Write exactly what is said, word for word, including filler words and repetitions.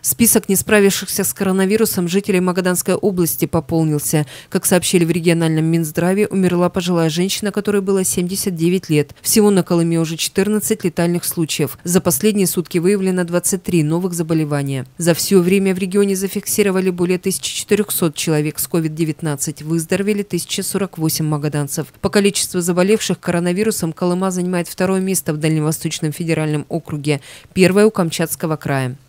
Список не справившихся с коронавирусом жителей Магаданской области пополнился. Как сообщили в региональном Минздраве, умерла пожилая женщина, которой было семьдесят девять лет. Всего на Колыме уже четырнадцать летальных случаев. За последние сутки выявлено двадцать три новых заболевания. За все время в регионе зафиксировали более тысячи четырёхсот человек с ковид девятнадцать. Выздоровели тысяча сорок восемь магаданцев. По количеству заболевших коронавирусом Колыма занимает второе место в Дальневосточном федеральном округе. Первое у Камчатского края.